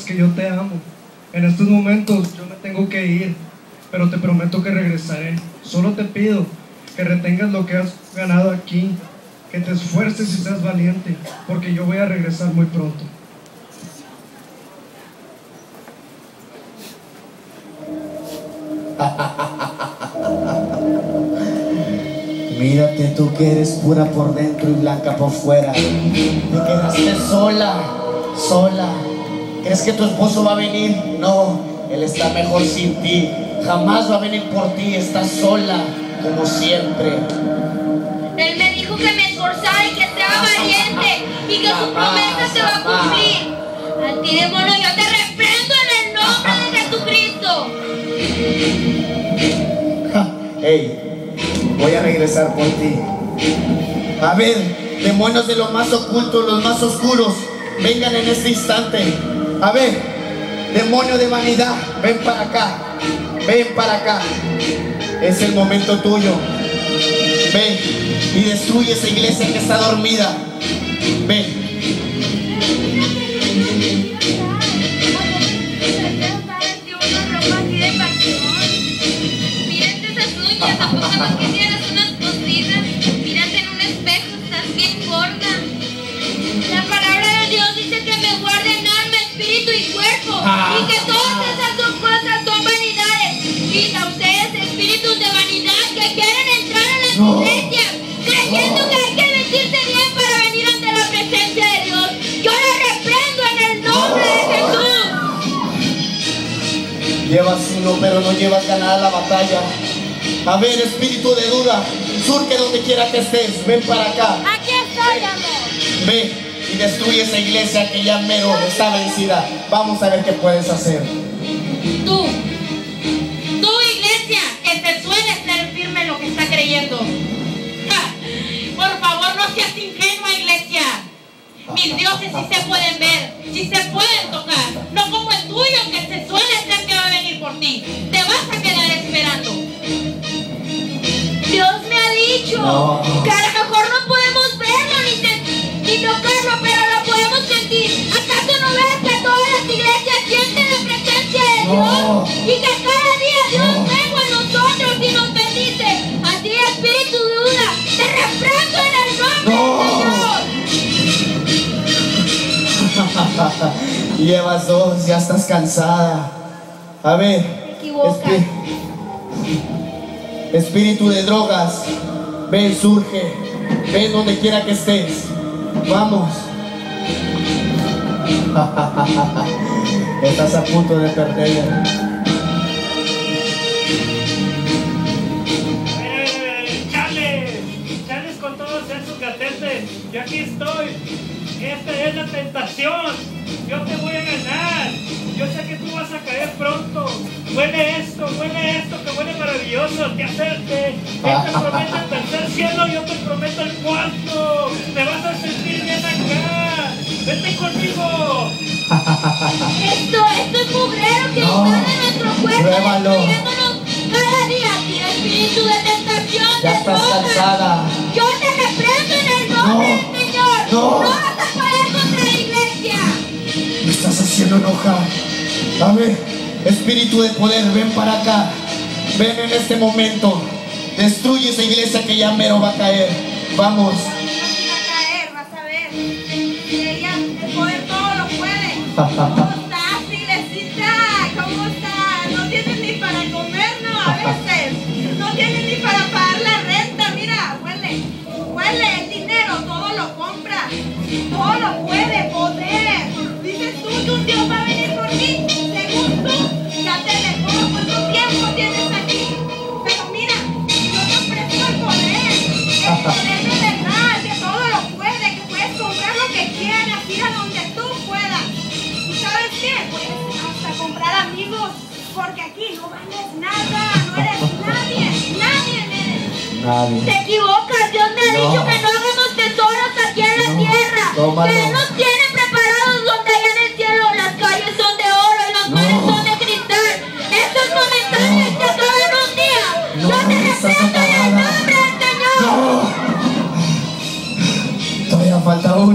sepas que yo te amo. En estos momentos yo me tengo que ir, pero te prometo que regresaré. Solo te pido que retengas lo que has ganado aquí, que te esfuerces y seas valiente, porque yo voy a regresar muy pronto. Mírate tú que eres pura por dentro y blanca por fuera. Te quedaste sola, sola. ¿Crees que tu esposo va a venir? No, él está mejor sin ti. Jamás va a venir por ti, estás sola, como siempre. Él me dijo que me esforzara y que sea valiente y que su promesa se va a cumplir. A ti, demonio, yo te reprendo en el nombre de Jesucristo. Hey, voy a regresar por ti. A ver, demonios de lo más oculto, los más oscuros, vengan en este instante. A ver, demonio de vanidad, ven para acá. Ven para acá. Es el momento tuyo. Ven y destruye esa iglesia que está dormida. Ven. Mírate esas uñas, ¿a poco no quisieras unas cositas? Mírate en un espejo, estás bien gorda. La palabra de Dios dice que me guarde en alma, espíritu y cuerpo, y que todas esas dos cosas son vanidades. Quita ustedes espíritus de vanidad que quieren entrar en las iglesias, creyendo que hay que vestirse bien para venir ante la presencia de Dios. Yo le reprendo en el nombre de Jesús. Llevas uno, pero no llevas ganada la batalla. A ver, espíritu de duda, surge donde quiera que estés. Ven para acá. Aquí estoy, amor. Ve y destruye esa iglesia que ya mero está vencida. Vamos a ver qué puedes hacer. Tú iglesia, que te suele ser firme en lo que está creyendo. Ja, por favor, no seas ingenua, iglesia. Mis dioses sí se pueden ver, sí se pueden tocar, no como el tuyo que se suele ser que va a venir por ti. Te vas a quedar esperando. Dios me ha dicho que a lo mejor no podemos verlo ni tocarlo, pero lo podemos sentir. ¿Acaso no ves que todas las iglesias sienten la presencia de Dios? Y que cada día Dios venga en nosotros y nos bendice. A ti, espíritu de duda, te reprendo en el nombre del Señor. Llevas dos, ya estás cansada. A ver, Te equivocas. espíritu de drogas, ven, surge, ven donde quiera que estés. Vamos. Estás a punto de perder. Chales con todos esos gatetes. Yo aquí estoy. Esta es la tentación. Yo te voy a ganar. Yo sé que tú vas a caer pronto. Huele esto, que huele maravilloso. Te acerque. Él te promete el tercer cielo, yo te prometo el cuarto. Te vas a sentir bien acá. Vete conmigo. Esto es mugrero que invade nuestro cuerpo, Pruébalo. destruyéndonos cada día. Tiene espíritu de tentación, Ya de estás drogas. cansada. Yo te reprendo en el nombre del Señor. No. No vas a poder contra la iglesia. Me estás haciendo enojar. A ver, espíritu de poder, ven para acá. Ven en este momento. Destruye esa iglesia que ya mero va a caer. Vamos. Vas a caer, vas a ver. Ella, el poder todo lo puede. ¿Cómo estás, iglesita? ¿Cómo estás? No tienes ni para comer, ¿no? A veces. No tienes ni para pagar la renta. Mira, huele. Huele el dinero, todo lo compra. Todo lo puede, poder. Dices tú que un Dios va a venir por ti. Según tú, ya te dejó. ¿Cuánto tiempo tienes aquí? Pero mira, yo te ofrezco el poder. El poder de verdad, que todo lo puede, que puedes comprar lo que quieras, ir a donde tú puedas. ¿Y sabes qué? Puedes hasta comprar amigos, porque aquí no vales nada, no eres nadie, nadie eres. Nadie. Te equivocas. Dios me ha dicho que no hagamos tesoros aquí en la tierra. Tómalo. Que Él nos tiene preparados donde allá en el cielo las calles son de oro y los mares son de cristal. Esto es momentáneo y se acaba en un día. No, Yo te estás reprendo en el acabada. nombre del Señor. Todavía falta uno.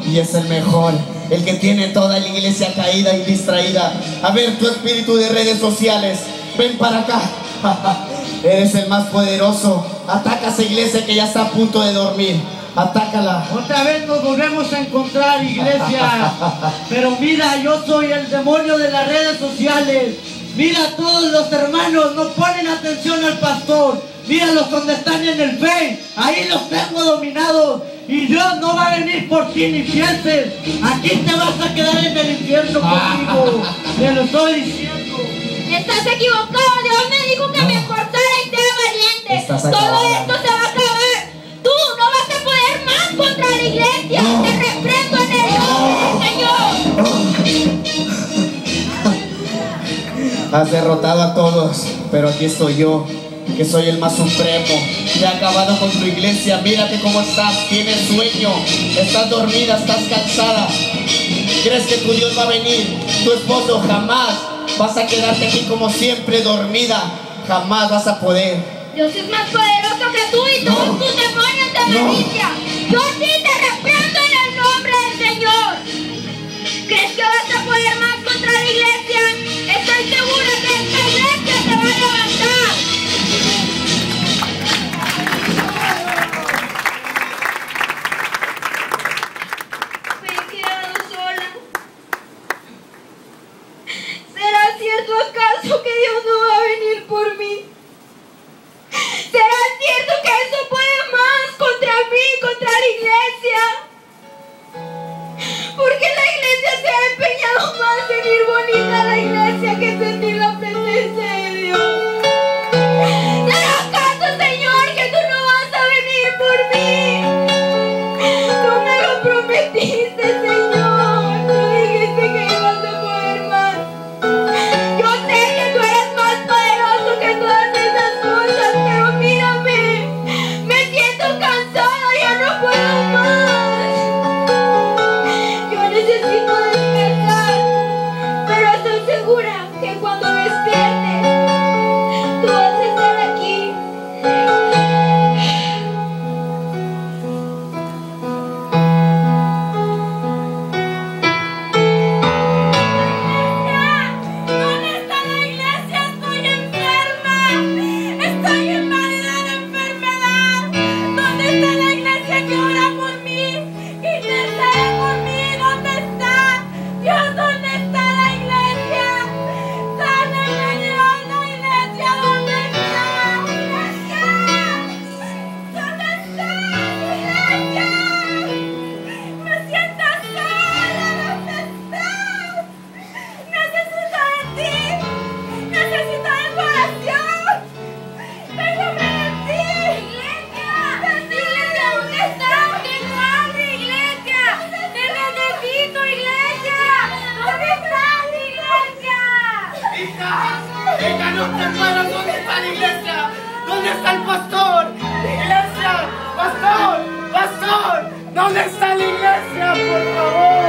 y es el mejor, el que tiene toda la iglesia caída y distraída. A ver, tu espíritu de redes sociales, ven para acá. Eres el más poderoso. Ataca a esa iglesia que ya está a punto de dormir. Atácala. Otra vez nos volvemos a encontrar, iglesia. Pero mira, yo soy el demonio de las redes sociales. Mira, todos los hermanos no ponen atención al pastor. Míralos donde están en el Face. Ahí los tengo dominados. Y Dios no va a venir por ti ni pienses. Aquí te vas a quedar en el infierno conmigo. Te lo estoy diciendo. Estás equivocado. Dios me dijo que me esforzara y sea valiente. Todo esto se va a acabar. Tú no vas a poder más contra la iglesia. Te reprendo en el nombre del Señor. Has derrotado a todos, pero aquí estoy yo, que soy el más supremo. He acabado con tu iglesia. Mírate cómo estás, tienes sueño, estás dormida, estás cansada. ¿Crees que tu Dios va a venir? Tu esposo, jamás. Vas a quedarte aquí como siempre dormida. Jamás vas a poder. Dios es más poderoso que tú y todos tus demonios de malicia. Yo sí te reprendo en el nombre del Señor. ¿Crees que vas a poder más contra la iglesia? Estoy segura que esta iglesia se va a levantar. Me he quedado sola. ¿Será cierto acaso que Dios no va a venir por mí? ¿Será cierto que eso puede más contra mí, contra la iglesia? Porque la iglesia se ha empeñado más en ir bonita a la iglesia que sentir la presencia de Dios. ¿Será acaso, Señor, que tú no vas a venir por mí? Tú me lo prometiste, Señor. Tú dijiste que ibas a poder más. Yo sé que tú eres más poderoso que todas esas cosas, pero mírame. Me siento cansada, ya no puedo más. Yo necesito despertar, pero estoy segura que cuando despierte, tú vas a estar aquí. ¿Dónde está la iglesia? Estoy enferma. Estoy invadida de enfermedad. ¿Dónde está la iglesia que ora por mí? Que intercede por mí. ¿Dónde está? Dios, ¿dónde está la iglesia? Sáname, Dios, la iglesia. ¿Dónde está? Iglesia. ¿Dónde está? Iglesia. Me siento sola. ¿Dónde estás? Necesito de ti. Necesito de tu oración. Déjame de ti. Iglesia. Iglesia, ¿dónde estás? Que no abre, iglesia. Te necesito, iglesia. ¿Dónde estás, iglesia? Hija, no te mueras. ¿Dónde está la iglesia? ¿Dónde está el pastor? Iglesia, pastor, pastor, ¿dónde está la iglesia? Por favor.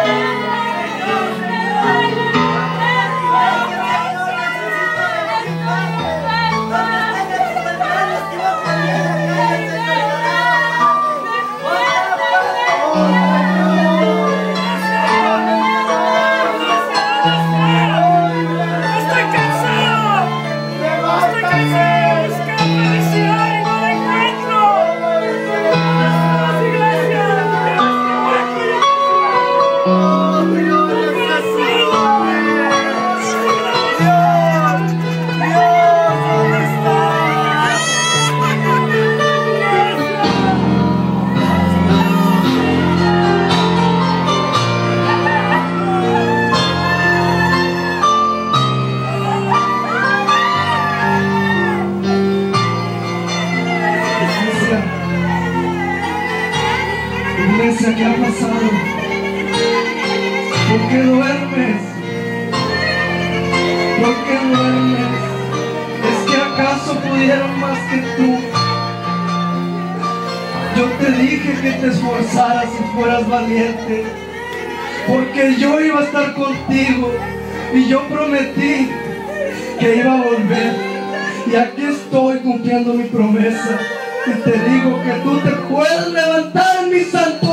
Estoy cansado. Estoy cansado de buscar felicidad y no la encuentro. Iglesia. Iglesia, ¿qué ha pasado? ¿Por qué duermes? ¿Por qué duermes? ¿Es que acaso pudieron más que tú? Yo te dije que te esforzaras y fueras valiente, porque yo iba a estar contigo y yo prometí que iba a volver, y aquí estoy cumpliendo mi promesa. Y te digo que tú te puedes levantar en mi santa